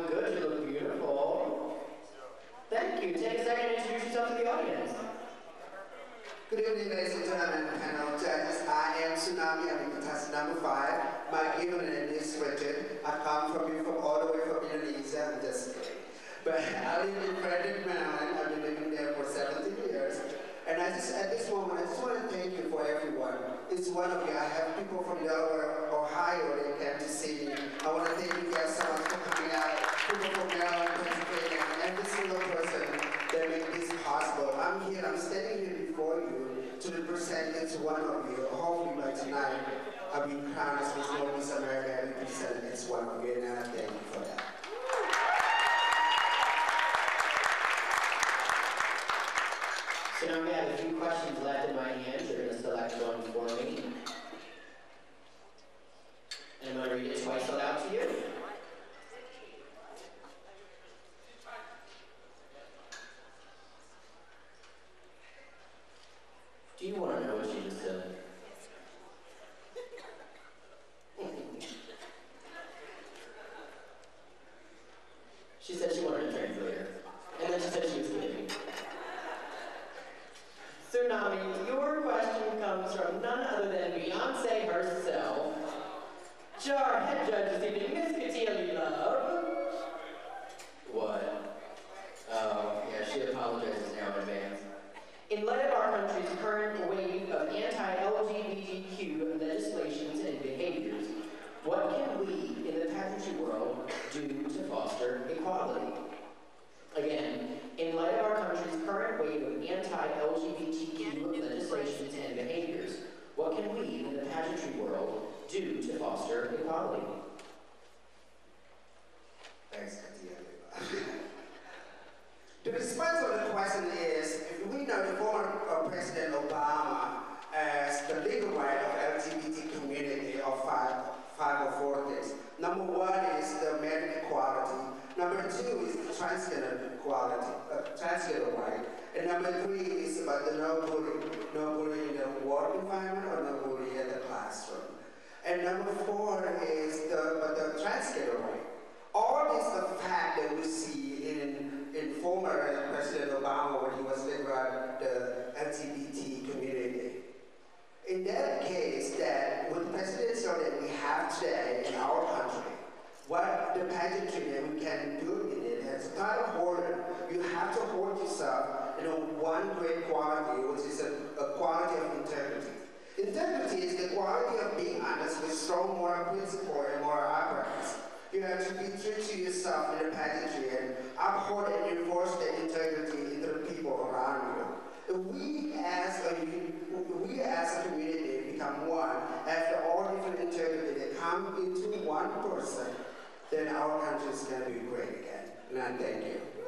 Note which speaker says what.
Speaker 1: I'm good, you look beautiful. Thank you. Take a second to introduce yourself to the audience.
Speaker 2: Good evening, ladies and gentlemen, panel judges. I am Tsunami. I'm in contestant number 5. My given name is Richard. I come from all the way from Indonesia. I'm just kidding. But I live in Frederick, Maryland. I've been living there for 17 years. And at this moment, I just want to thank you for everyone. It's one of you. I have people from Delaware, Ohio, they came to see me. I want to thank you guys so much for coming out. People from Maryland, Pennsylvania, and every single person that made this possible. I'm here, I'm standing here before you to represent each one of you. Hopefully by tonight, I'll be crowned as Miss America and represent each one of you, and I thank you for that.
Speaker 1: So now we have a few questions left in my hands. You're going to select one for me. And I'm going to read it twice aloud to you. Do you want to know what she just said? She said she wanted a translator. And then she said she was kidding. Tsunami, your question comes from none other than Beyonce herself. Jar head judge this evening, Miss Katia Love. What? Oh, yeah, she apologizes now in advance. In light of our country's current wave of anti-LGBTQ legislations and behaviors, what can we in the pageantry world do to foster equality? Again, in light of our country's current wave of anti-LGBTQ legislations and behaviors, what can we in the pageantry world do to foster equality?
Speaker 2: Thanks, Katia. The response of the question is, we know the former President Obama as the legal right of LGBT community of 504 things. Number 1 is the marriage equality. Number 2 is the transgender equality, transgender right. And number 3 is about the no bullying in the work environment or no bullying in the classroom. And number 4 is the transgender right. All this the fact that we see in former President Obama when he was liberating the LGBT community. In that case, that with the presidential that we have today in our country, what the pageantry that we can do in it as a title holder, you have to hold yourself in one great quality, which is a quality of integrity. Integrity is the quality of being honest with strong moral principle and moral uprightness. You have to be true to yourself in the pageantry and uphold and enforce the integrity in the people around you. If we as a community become one, after all different integrity that come into one person, then our country is going to be great again. And I thank you.